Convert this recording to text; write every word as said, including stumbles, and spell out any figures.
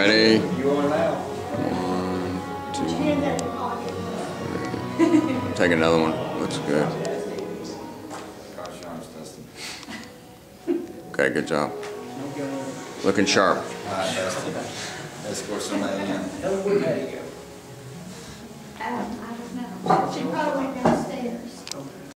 Ready? You are now. One, two, three. Take another one. Looks good. Okay, good job. Looking sharp. All right, Dustin. Let's score somebody in. Um, I don't know. She probably went downstairs.